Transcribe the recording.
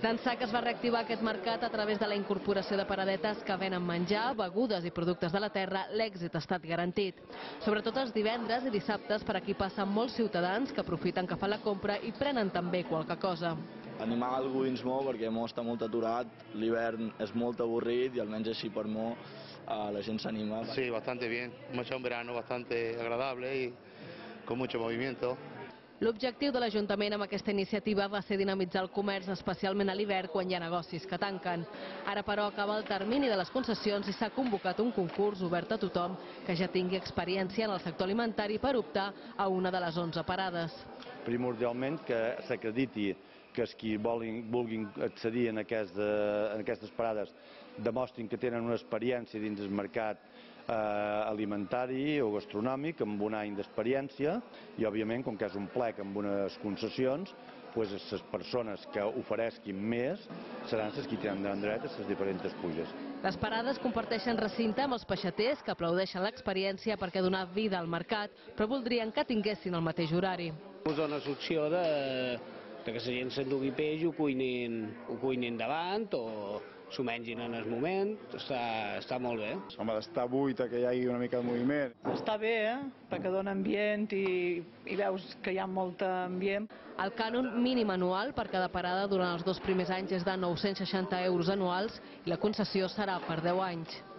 D'ençà que es va reactivar aquest mercat a través de la incorporació de paradetes que venen menjar, begudes i productes de la terra, l'èxit ha estat garantit. Sobretot els divendres i dissabtes, per aquí passen molts ciutadans que aprofiten que fan la compra i prenen també qualque cosa. Animar algú dins molt perquè mo està molt aturat, l'hivern és molt avorrit i almenys així per mo la gent s'anima. Sí, bastante bien. Hemos hecho un verano bastante agradable y con mucho movimiento. L'objectiu de l'Ajuntament amb aquesta iniciativa va ser dinamitzar el comerç, especialment a l'hivern quan hi ha negocis que tanquen. Ara, però, acaba el termini de les concessions i s'ha convocat un concurs obert a tothom que ja tingui experiència en el sector alimentari per optar a una de les 11 parades. Primordialment que s'acrediti que els qui vulguin accedir en aquestes parades demostrin que tenen una experiència dins del mercat alimentari o gastronòmic amb un any d'experiència i, òbviament, com que és un plec amb unes concessions, les persones que ofereixin més seran les que tindran dret a les diferents puges. Les parades comparteixen recinte amb els peixaters que aplaudeixen l'experiència perquè donar vida al mercat, però voldrien que tinguessin el mateix horari. Us dona l'opció que la gent s'endugui peix, ho cuinin davant o s'ho mengin en el moment, està molt bé. Home, d'estar buit, que hi hagi una mica de moviment. Està bé, perquè dona ambient i veus que hi ha molt ambient. El cànon mínim anual per cada parada durant els 2 primers anys és de 960 € anuals i la concessió serà per 10 anys.